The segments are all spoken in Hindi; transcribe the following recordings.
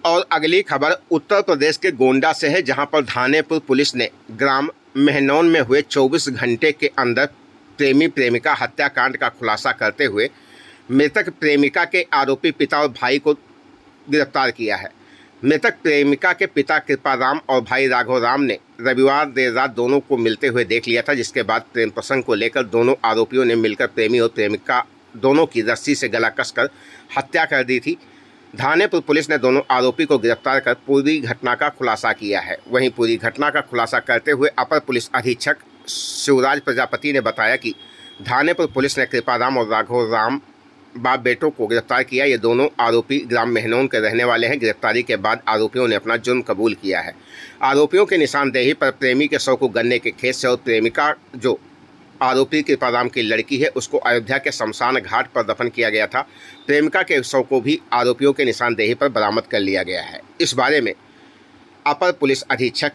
और अगली खबर उत्तर प्रदेश के गोंडा से है, जहां पर धानेपुर पुलिस ने ग्राम मेहनौन में हुए 24 घंटे के अंदर प्रेमी प्रेमिका हत्याकांड का खुलासा करते हुए मृतक प्रेमिका के आरोपी पिता और भाई को गिरफ्तार किया है। मृतक प्रेमिका के पिता कृपाराम और भाई राघव राम ने रविवार देर रात दोनों को मिलते हुए देख लिया था, जिसके बाद प्रेम प्रसंग को लेकर दोनों आरोपियों ने मिलकर प्रेमी और प्रेमिका दोनों की रस्सी से गला कसकर हत्या कर दी थी। धानेपुर पुलिस ने दोनों आरोपी को गिरफ्तार कर पूरी घटना का खुलासा किया है। वहीं पूरी घटना का खुलासा करते हुए अपर पुलिस अधीक्षक शिवराज प्रजापति ने बताया कि धानेपुर पुलिस ने कृपाराम और राघव राम बाप बेटों को गिरफ्तार किया। ये दोनों आरोपी ग्राम मेहनौन के रहने वाले हैं। गिरफ्तारी के बाद आरोपियों ने अपना जुर्म कबूल किया है। आरोपियों की निशानदेही पर प्रेमी के शव को गन्ने के खेत से और प्रेमिका जो आरोपी कृपाराम की लड़की है उसको अयोध्या के शमशान घाट पर दफन किया गया था। प्रेमिका के शव को भी आरोपियों के निशानदेही पर बरामद कर लिया गया है। इस बारे में अपर पुलिस अधीक्षक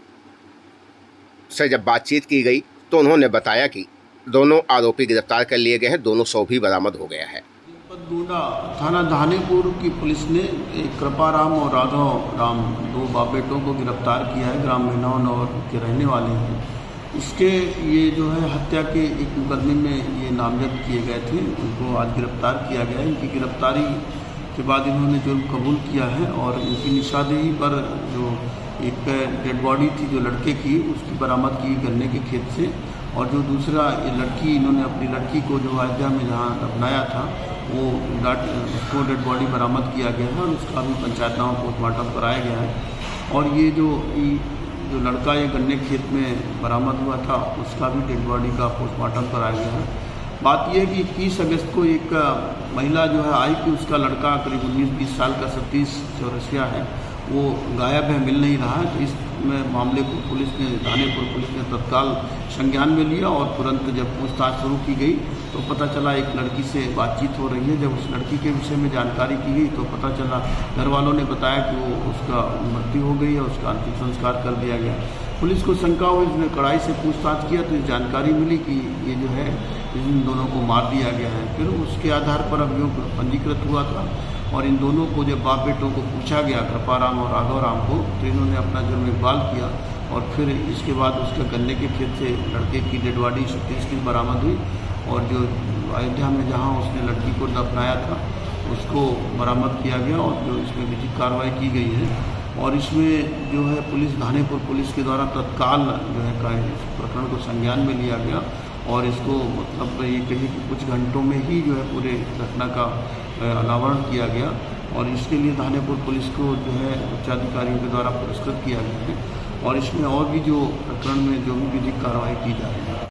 से जब बातचीत की गई तो उन्होंने बताया कि दोनों आरोपी गिरफ्तार कर लिए गए हैं, दोनों शव भी बरामद हो गया है। गोंडा थाना धानेपुर की पुलिस ने कृपाराम और राघव राम दो बाप बेटों को गिरफ्तार किया है। ग्राम मेहनौन और के रहने वाले हैं। इसके ये जो है हत्या के एक मुकदमे में ये नामजद किए गए थे, उनको आज गिरफ्तार किया गया है। इनकी गिरफ्तारी के बाद इन्होंने जुर्म कबूल किया है और इनकी निशानदेही पर जो एक डेड बॉडी थी जो लड़के की, उसकी बरामद की गन्ने के खेत से, और जो दूसरा ये लड़की, इन्होंने अपनी लड़की को जो अयोध्या में जहाँ दफनाया था वो उसको डेड बॉडी बरामद किया गया है और उसका भी पंचायतनामा पोस्टमार्टम कराया गया है। और ये जो लड़का ये गन्ने खेत में बरामद हुआ था उसका भी डेड बॉडी का पोस्टमार्टम कराया गया है। बात यह है कि 21 अगस्त को एक महिला जो है आई कि उसका लड़का करीब 19-20 साल का सतीश चौरसिया है, वो गायब है, मिल नहीं रहा है। तो इस मामले को पुलिस ने धानेपुर पुलिस ने तत्काल संज्ञान में लिया और तुरंत जब पूछताछ शुरू की गई तो पता चला एक लड़की से बातचीत हो रही है। जब उस लड़की के विषय में जानकारी की गई तो पता चला, घर वालों ने बताया कि वो उसका मृत्यु हो गई है, उसका अंतिम संस्कार कर दिया गया। पुलिस को शंका हुई, इसने कड़ाई से पूछताछ किया तो जानकारी मिली कि ये जो है इन दोनों को मार दिया गया है। फिर उसके आधार पर अभियोग पंजीकृत हुआ था और इन दोनों को जब बाप बेटों को पूछा गया, कृपाराम और राघव राम को, तो इन्होंने अपना जुर्म इकबाल किया और फिर इसके बाद उसके गन्ने के खेत से लड़के की डेड बॉडी सतीश की बरामद हुई और जो अयोध्या में जहाँ उसने लड़की को दफनाया था उसको बरामद किया गया और जो इसमें विधिक कार्रवाई की गई है। और इसमें जो है पुलिस धानेपुर पुलिस के द्वारा तत्काल जो है इस प्रकरण को संज्ञान में लिया गया और इसको मतलब ये कहिए कि कुछ घंटों में ही जो है पूरे घटना का अनावरण किया गया और इसके लिए धानेपुर पुलिस को जो है उच्चाधिकारियों के द्वारा पुरस्कृत किया गया है और इसमें और भी जो प्रकरण में जो भी विधिक कार्रवाई की जा रही है।